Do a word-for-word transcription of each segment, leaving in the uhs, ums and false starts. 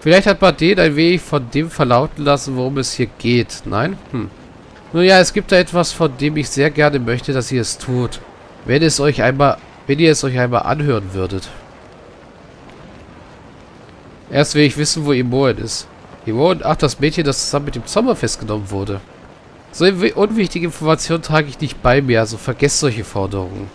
Vielleicht hat man den ein wenig von dem verlauten lassen, worum es hier geht. Nein? Hm. Nun ja, es gibt da etwas, von dem ich sehr gerne möchte, dass ihr es tut. Wenn es euch einmal, wenn ihr es euch einmal anhören würdet. Erst will ich wissen, wo Imoen ist. Imoen, ach, das Mädchen, das zusammen mit dem Sommer festgenommen wurde. So unwichtige Informationen trage ich nicht bei mir, also vergesst solche Forderungen.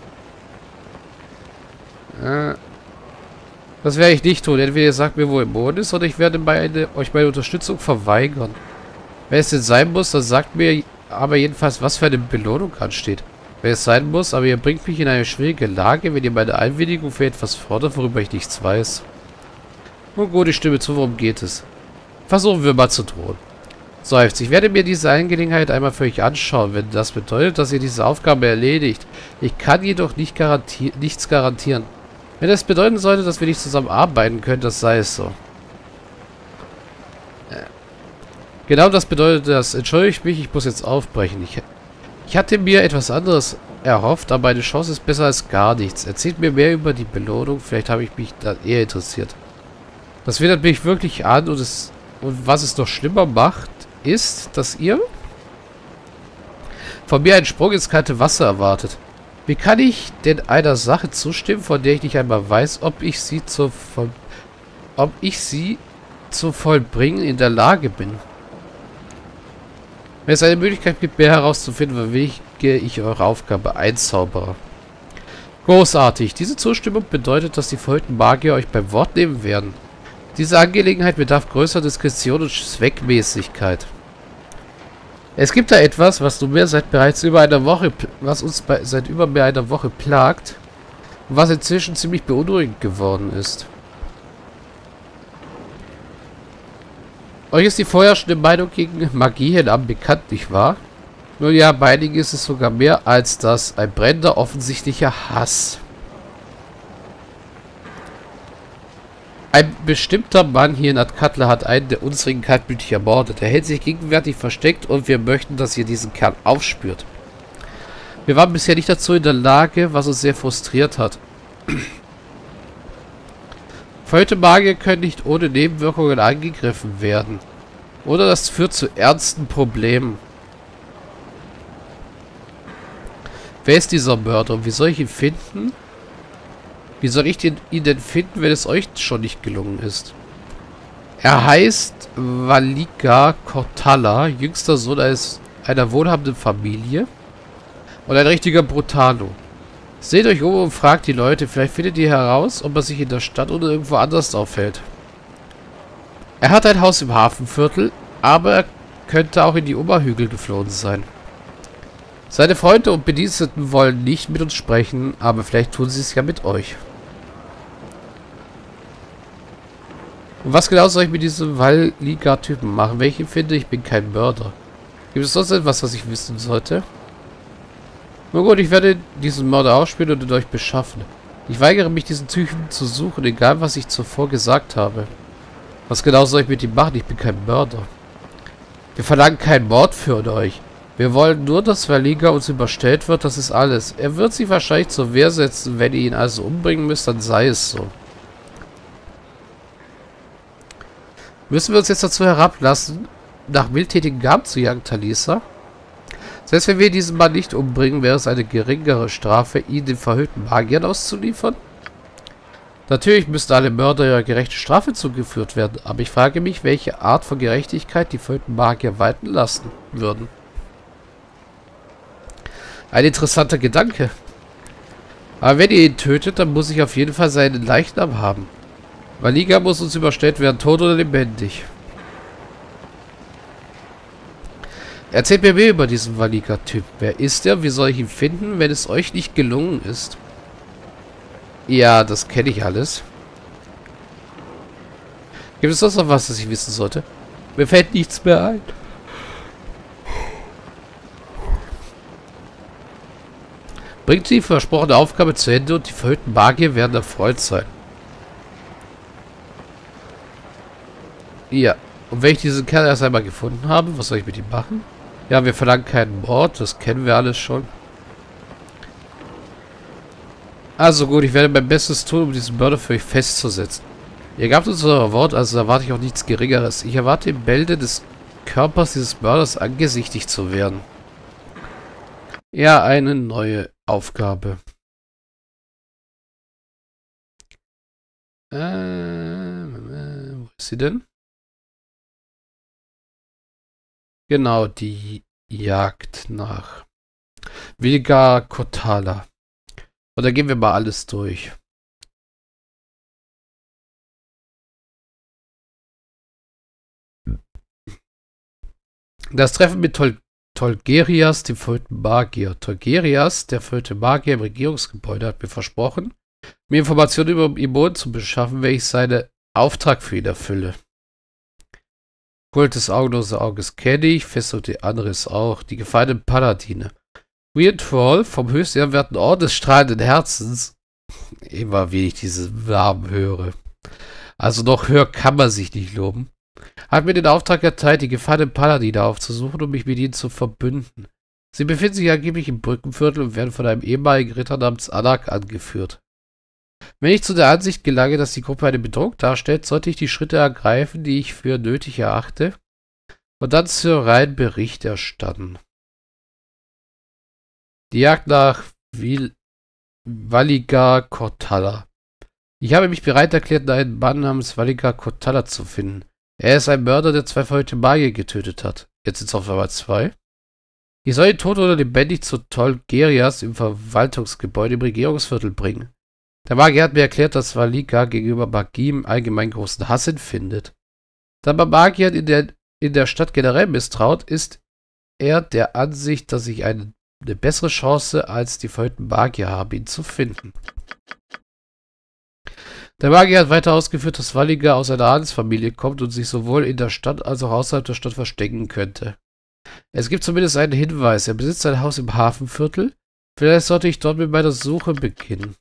Äh, das werde ich nicht tun. Entweder ihr sagt mir, wo Imoen ist, oder ich werde meine, euch meine Unterstützung verweigern. Wenn es denn sein muss, dann sagt mir aber jedenfalls, was für eine Belohnung ansteht. Wenn es sein muss, aber ihr bringt mich in eine schwierige Lage, wenn ihr meine Einwilligung für etwas fordert, worüber ich nichts weiß. Nun gut, ich stimme zu, worum geht es. Versuchen wir mal zu drohen. Seufzt, ich werde mir diese Angelegenheit einmal für euch anschauen, wenn das bedeutet, dass ihr diese Aufgabe erledigt. Ich kann jedoch nicht garanti nichts garantieren. Wenn das bedeuten sollte, dass wir nicht zusammenarbeiten können, das sei es so. Genau das bedeutet das. Entschuldigt mich, ich muss jetzt aufbrechen. Ich, ich hatte mir etwas anderes erhofft, aber eine Chance ist besser als gar nichts. Erzählt mir mehr über die Belohnung, vielleicht habe ich mich da eher interessiert. Das widert mich wirklich an und, es, und was es noch schlimmer macht, ist, dass ihr von mir einen Sprung ins kalte Wasser erwartet. Wie kann ich denn einer Sache zustimmen, von der ich nicht einmal weiß, ob ich sie zu voll, ob ich sie zu vollbringen in der Lage bin? Wenn es eine Möglichkeit gibt, mehr herauszufinden, verwege ich eure Aufgabe. Ein Zauberer. Großartig. Diese Zustimmung bedeutet, dass die verhüllten Magier euch beim Wort nehmen werden. Diese Angelegenheit bedarf größerer Diskretion und Zweckmäßigkeit. Es gibt da etwas, was nunmehr seit bereits über einer Woche, was uns bei, seit über mehr einer Woche plagt und was inzwischen ziemlich beunruhigend geworden ist. Euch ist die vorherrschende Meinung gegen Magie in Am bekannt, nicht wahr? Nun ja, bei einigen ist es sogar mehr als das, ein brennender, offensichtlicher Hass. Ein bestimmter Mann hier in Athkatla hat einen der unsrigen kaltblütig ermordet. Er hält sich gegenwärtig versteckt und wir möchten, dass ihr diesen Kerl aufspürt. Wir waren bisher nicht dazu in der Lage, was uns sehr frustriert hat. Verhüllte Magier können nicht ohne Nebenwirkungen angegriffen werden. Oder das führt zu ernsten Problemen. Wer ist dieser Mörder und wie soll ich ihn finden? Wie soll ich den, ihn denn finden, wenn es euch schon nicht gelungen ist? Er heißt Valika Cortalla, jüngster Sohn eines, einer wohlhabenden Familie und ein richtiger Brutalo. Seht euch um und fragt die Leute, vielleicht findet ihr heraus, ob er sich in der Stadt oder irgendwo anders aufhält. Er hat ein Haus im Hafenviertel, aber er könnte auch in die Oberhügel geflohen sein. Seine Freunde und Bediensteten wollen nicht mit uns sprechen, aber vielleicht tun sie es ja mit euch. Und was genau soll ich mit diesem Valika-Typen machen? Wenn ich ihn finde, ich bin kein Mörder. Gibt es sonst etwas, was ich wissen sollte? Nun gut, ich werde diesen Mörder ausspielen und ihn euch beschaffen. Ich weigere mich, diesen Typen zu suchen, egal was ich zuvor gesagt habe. Was genau soll ich mit ihm machen? Ich bin kein Mörder. Wir verlangen keinen Mord für euch. Wir wollen nur, dass Valika uns überstellt wird, das ist alles. Er wird sich wahrscheinlich zur Wehr setzen, wenn ihr ihn also umbringen müsst, dann sei es so. Müssen wir uns jetzt dazu herablassen, nach mildtätigen Gaben zu jagen, Talisa? Selbst wenn wir diesen Mann nicht umbringen, wäre es eine geringere Strafe, ihn den verhüllten Magiern auszuliefern? Natürlich müssten alle Mörder ihrer gerechte Strafe zugeführt werden, aber ich frage mich, welche Art von Gerechtigkeit die verhüllten Magier walten lassen würden. Ein interessanter Gedanke. Aber wenn ihr ihn tötet, dann muss ich auf jeden Fall seinen Leichnam haben. Valika muss uns überstellt werden, tot oder lebendig. Erzählt mir mehr über diesen Valika-Typ. Wer ist er? Wie soll ich ihn finden, wenn es euch nicht gelungen ist? Ja, das kenne ich alles. Gibt es sonst noch was, das ich wissen sollte? Mir fällt nichts mehr ein. Bringt die versprochene Aufgabe zu Ende und die verhüllten Magier werden erfreut sein. Ja. Und wenn ich diesen Kerl erst einmal gefunden habe, was soll ich mit ihm machen? Ja, wir verlangen keinen Mord, das kennen wir alles schon. Also gut, ich werde mein Bestes tun, um diesen Mörder für euch festzusetzen. Ihr gabt uns euer Wort, also erwarte ich auch nichts Geringeres. Ich erwarte im Bälde des Körpers dieses Mörders angesichtigt zu werden. Ja, eine neue Aufgabe. Äh, wo ist sie denn? Genau, die Jagd nach Vilga Kotala. Und da gehen wir mal alles durch. Das Treffen mit Tol Tolgerias, dem verhüllten Magier. Tolgerias, der verhüllte Magier im Regierungsgebäude, hat mir versprochen, mir Informationen über Imon zu beschaffen, wenn ich seinen Auftrag für ihn erfülle. Kult des Augenlosen Auges kenne ich, Fesselte anderes auch, die gefallenen Paladine. Weird Troll vom höchst ehrenwerten Orden des strahlenden Herzens. Immer wie ich diese Namen höre. Also noch höher kann man sich nicht loben. Hat mir den Auftrag erteilt, die gefallenen Paladine aufzusuchen, um mich mit ihnen zu verbünden. Sie befinden sich angeblich im Brückenviertel und werden von einem ehemaligen Ritter namens Anak angeführt. Wenn ich zu der Ansicht gelange, dass die Gruppe eine Bedrohung darstellt, sollte ich die Schritte ergreifen, die ich für nötig erachte, und dann zur reinen Bericht erstatten. Die Jagd nach Vilga Kotala. Ich habe mich bereit erklärt, einen Mann namens Vilga Kotala zu finden. Er ist ein Mörder, der zwei verhüllte Magier getötet hat. Jetzt sind es auf einmal zwei. Ich soll ihn tot oder lebendig zu Tolgerias im Verwaltungsgebäude im Regierungsviertel bringen. Der Magier hat mir erklärt, dass Vilga gegenüber Magie im allgemeinen großen Hass empfindet. Da man Magiern in der, in der Stadt generell misstraut, ist er der Ansicht, dass ich eine, eine bessere Chance als die verhüllten Magier habe, ihn zu finden. Der Magier hat weiter ausgeführt, dass Vilga aus einer Adelsfamilie kommt und sich sowohl in der Stadt als auch außerhalb der Stadt verstecken könnte. Es gibt zumindest einen Hinweis. Er besitzt ein Haus im Hafenviertel. Vielleicht sollte ich dort mit meiner Suche beginnen.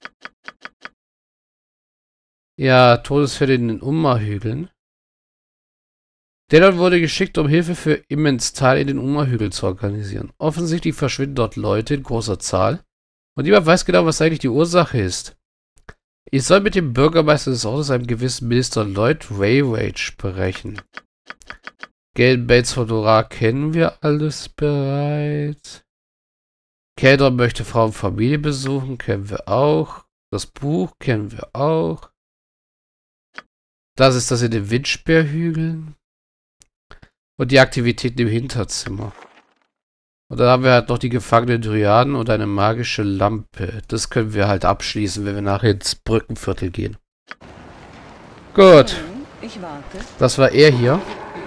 Ja, Todesfälle in den Umma-Hügeln. Der dort wurde geschickt, um Hilfe für Immenstal in den Umma-Hügeln zu organisieren. Offensichtlich verschwinden dort Leute in großer Zahl. Und niemand weiß genau, was eigentlich die Ursache ist. Ich soll mit dem Bürgermeister des Ortes, einem gewissen Minister Lloyd Waywage, sprechen. Galen Bates von Dora kennen wir alles bereits. Kendra möchte Frau und Familie besuchen, kennen wir auch. Das Buch kennen wir auch. Das ist das in den Windsperrhügeln. Und die Aktivitäten im Hinterzimmer. Und dann haben wir halt noch die gefangenen Dryaden und eine magische Lampe. Das können wir halt abschließen, wenn wir nachher ins Brückenviertel gehen. Gut. Das war er hier.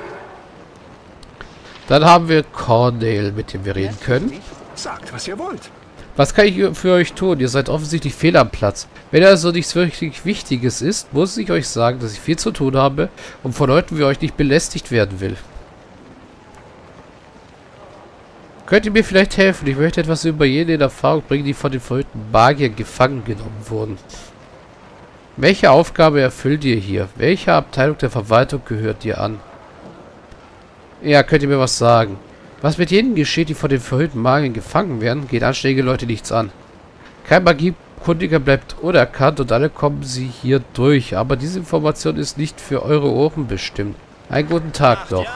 Dann haben wir Cornel, mit dem wir reden können. Sagt, was ihr wollt. Was kann ich für euch tun? Ihr seid offensichtlich fehl am Platz. Wenn also nichts wirklich Wichtiges ist, muss ich euch sagen, dass ich viel zu tun habe und von Leuten wie euch nicht belästigt werden will. Könnt ihr mir vielleicht helfen? Ich möchte etwas über jene in Erfahrung bringen, die von den verhüllten Magiern gefangen genommen wurden. Welche Aufgabe erfüllt ihr hier? Welcher Abteilung der Verwaltung gehört ihr an? Ja, könnt ihr mir was sagen? Was mit jenen geschieht, die von den verhüllten Magiern gefangen werden, geht anständige Leute nichts an. Kein Magiekundiger bleibt unerkannt und alle kommen sie hier durch, aber diese Information ist nicht für eure Ohren bestimmt. Einen guten Tag doch.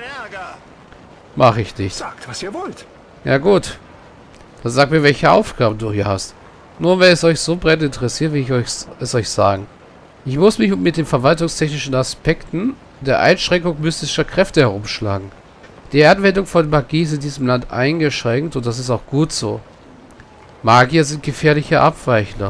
Mach ich nicht. Sagt, was ihr wollt. Ja gut. Dann sag mir, welche Aufgaben du hier hast. Nur wenn es euch so brennend interessiert, will ich euch, es euch sagen. Ich muss mich mit den verwaltungstechnischen Aspekten der Einschränkung mystischer Kräfte herumschlagen. Die Anwendung von Magie ist in diesem Land eingeschränkt und das ist auch gut so. Magier sind gefährliche Abweichler.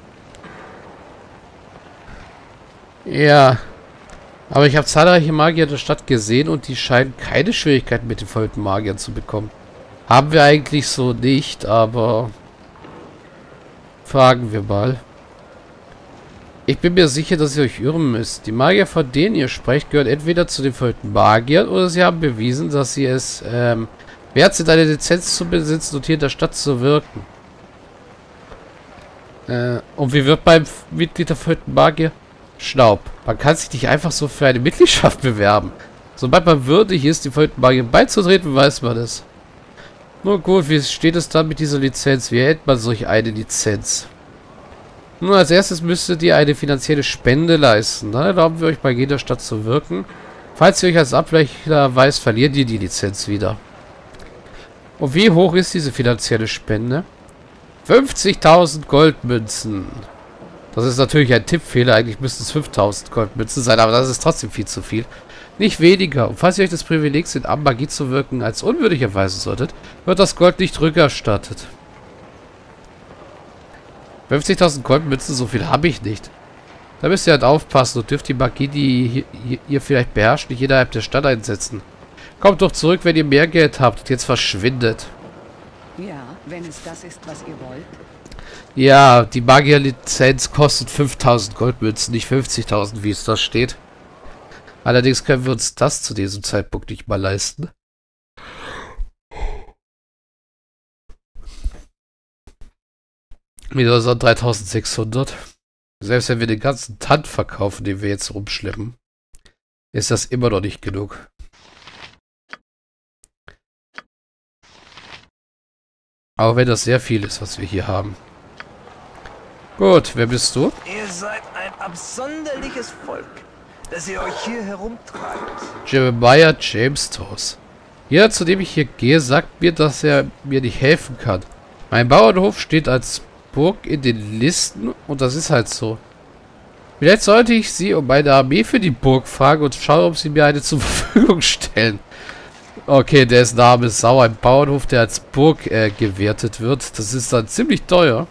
Ja. Aber ich habe zahlreiche Magier in der Stadt gesehen und die scheinen keine Schwierigkeiten mit den verhüllten Magiern zu bekommen. Haben wir eigentlich so nicht, aber fragen wir mal. Ich bin mir sicher, dass ihr euch irren müsst. Die Magier, von denen ihr sprecht, gehören entweder zu den verhüllten Magiern oder sie haben bewiesen, dass sie es ähm, wert sind, eine Lizenz zu besitzen und hier in der Stadt zu wirken. Äh, und wie wird beim Mitglied der verhüllten Magier? Schnaub. Man kann sich nicht einfach so für eine Mitgliedschaft bewerben. Sobald man würdig ist, die verhüllten Magier beizutreten, weiß man es. Nur gut, wie steht es dann mit dieser Lizenz? Wie erhält man solch eine Lizenz? Nun, als erstes müsstet ihr eine finanzielle Spende leisten. Dann erlauben wir euch bei jeder Stadt zu wirken. Falls ihr euch als Abweichler weist, verliert ihr die Lizenz wieder. Und wie hoch ist diese finanzielle Spende? fünfzigtausend Goldmünzen. Das ist natürlich ein Tippfehler. Eigentlich müssten es fünftausend Goldmünzen sein, aber das ist trotzdem viel zu viel. Nicht weniger. Und falls ihr euch das Privileg sind, am Magie zu wirken, als unwürdig erweisen solltet, wird das Gold nicht rückerstattet. fünfzigtausend Goldmünzen, so viel habe ich nicht. Da müsst ihr halt aufpassen und dürft die Magie, die ihr, ihr vielleicht beherrscht, nicht innerhalb der Stadt einsetzen. Kommt doch zurück, wenn ihr mehr Geld habt und jetzt verschwindet. Ja, wenn es das ist, was ihr wollt. Ja, die Magierlizenz kostet fünftausend Goldmünzen, nicht fünfzigtausend, wie es da steht. Allerdings können wir uns das zu diesem Zeitpunkt nicht mal leisten. Mit unseren dreitausendsechshundert. Selbst wenn wir den ganzen Tand verkaufen, den wir jetzt rumschleppen, ist das immer noch nicht genug. Auch wenn das sehr viel ist, was wir hier haben. Gut, wer bist du? Ihr seid ein absonderliches Volk, dass ihr euch hier herumtreibt. Jeremiah James Toes. Jeder, zu dem ich hier gehe, sagt mir, dass er mir nicht helfen kann. Mein Bauernhof steht als Burg in den Listen und das ist halt so. Vielleicht sollte ich sie um eine Armee für die Burg fragen und schauen, ob sie mir eine zur Verfügung stellen. Okay, der ist Name Sau. Ein Bauernhof, der als Burg äh, gewertet wird. Das ist dann ziemlich teuer.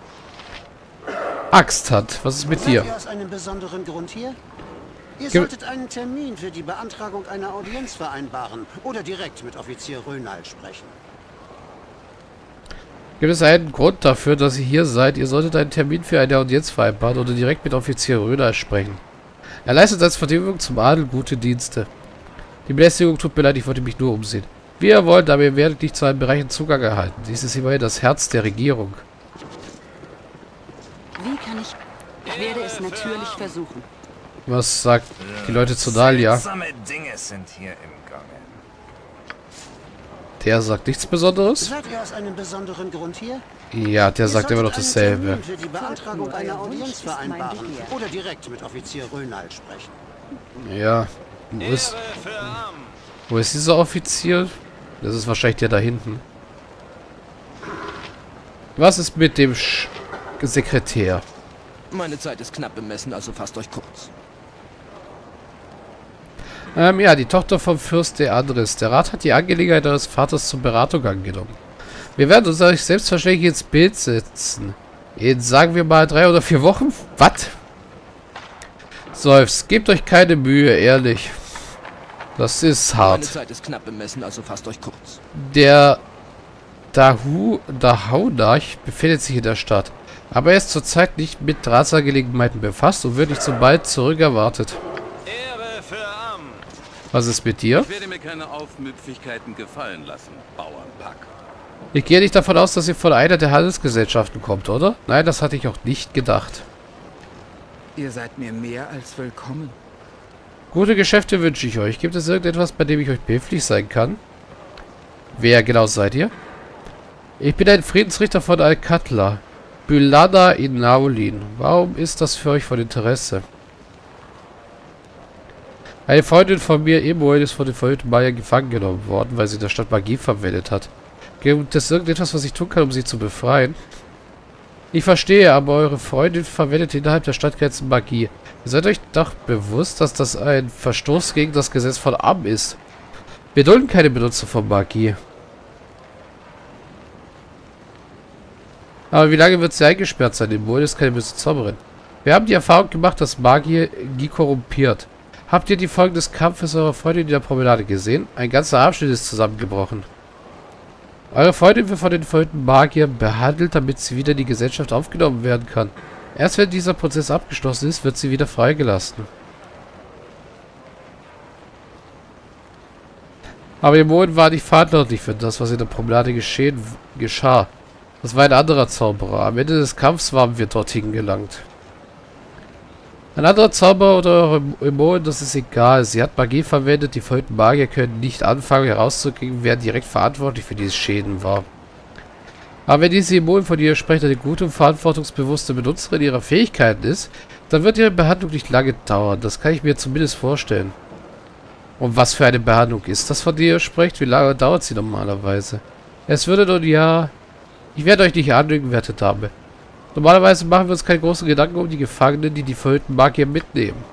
Axthand, was ist mit dir? Seid ihr aus einem besonderen Grund hier? Ihr Ge solltet einen Termin für die Beantragung einer Audienz vereinbaren oder direkt mit Offizier Rönal sprechen. Gibt es einen Grund dafür, dass ihr hier seid? Ihr solltet einen Termin für eine Audienz vereinbaren oder direkt mit Offizier Rönal sprechen. Er leistet als Verteidigung zum Adel gute Dienste. Die Belästigung tut mir leid, ich wollte mich nur umsehen. Wie ihr wollt, aber ihr werdet nicht zu allen Bereichen Zugang erhalten. Dies ist immerhin das Herz der Regierung. Wie kann ich... Ich werde es natürlich versuchen. Was sagt die Leute zu Dahlia? Seltsame Dinge sind hier im Gange. Der sagt nichts Besonderes? Seid ihr aus einem besonderen Grund hier? Ja, der sagt immer noch dasselbe. Einen Termin für die Beantragung einer Audienz vereinbaren oder direkt mit Offizier Rönal sprechen. Ja. Wo ist, wo ist dieser Offizier? Das ist wahrscheinlich der da hinten. Was ist mit dem Sch Sekretär? Meine Zeit ist knapp bemessen, also fasst euch kurz. Ähm, ja, die Tochter vom Fürst der Andres. Der Rat hat die Angelegenheit eures Vaters zur Beratung angenommen. Wir werden uns euch selbstverständlich ins Bild setzen. In, sagen wir mal, drei oder vier Wochen? Was? Seufzt, gebt euch keine Mühe, ehrlich. Das ist hart. Meine Zeit ist knapp bemessen, also fasst euch kurz. Der Dahu, Dahaunach befindet sich in der Stadt. Aber er ist zurzeit nicht mit Drahtsangelegenheiten befasst und wird nicht so bald zurück erwartet. Ehre für Am. Was ist mit dir? Ich werde mir keine Aufmüpfigkeiten gefallen lassen, Bauernpack. Ich gehe nicht davon aus, dass ihr von einer der Handelsgesellschaften kommt, oder? Nein, das hatte ich auch nicht gedacht. Ihr seid mir mehr als willkommen. Gute Geschäfte wünsche ich euch. Gibt es irgendetwas, bei dem ich euch behilflich sein kann? Wer genau seid ihr? Ich bin ein Friedensrichter von Al-Katla. Bylana in Naulin. Warum ist das für euch von Interesse? Eine Freundin von mir, Emoel, ist von den verhüllten Mayern gefangen genommen worden, weil sie in der Stadt Magie verwendet hat. Gibt es irgendetwas, was ich tun kann, um sie zu befreien? Ich verstehe, aber eure Freundin verwendet innerhalb der Stadtgrenzen Magie. Ihr seid euch doch bewusst, dass das ein Verstoß gegen das Gesetz von Am ist. Wir dulden keine Benutzer von Magie. Aber wie lange wird sie eingesperrt sein? Emoel ist keine böse Zauberin. Wir haben die Erfahrung gemacht, dass Magie Magie korrumpiert. Habt ihr die Folgen des Kampfes eurer Freundin in der Promenade gesehen? Ein ganzer Abschnitt ist zusammengebrochen. Eure Freundin wird von den verhüllten Magiern behandelt, damit sie wieder in die Gesellschaft aufgenommen werden kann. Erst wenn dieser Prozess abgeschlossen ist, wird sie wieder freigelassen. Aber Emoel war nicht verantwortlich für das, was in der Promenade geschehen geschah. Das war ein anderer Zauberer. Am Ende des Kampfs waren wir dorthin gelangt. Ein anderer Zauberer oder eure Emoel, das ist egal. Sie hat Magie verwendet. Die verhüllten Magier können nicht anfangen herauszukriegen, wer direkt verantwortlich für diese Schäden war. Aber wenn diese Immun von ihr spricht, eine gute und verantwortungsbewusste Benutzerin ihrer Fähigkeiten ist, dann wird ihre Behandlung nicht lange dauern. Das kann ich mir zumindest vorstellen. Und was für eine Behandlung ist das, von der ihr spricht? Wie lange dauert sie normalerweise? Es würde nun ja... Ich werde euch nicht anlügen, werte Dame. Normalerweise machen wir uns keine großen Gedanken um die Gefangenen, die die verhüllten Magier mitnehmen.